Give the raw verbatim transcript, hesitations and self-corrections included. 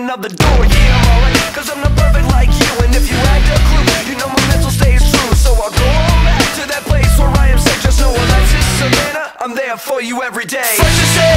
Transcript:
another door. Yeah, I'm alright, cause I'm not perfect like you. And if you act a clue, you know my mental stays true. So I'll go on back to that place where I am safe. Just know when life's is Savannah, I'm there for you every day. Fresh as air.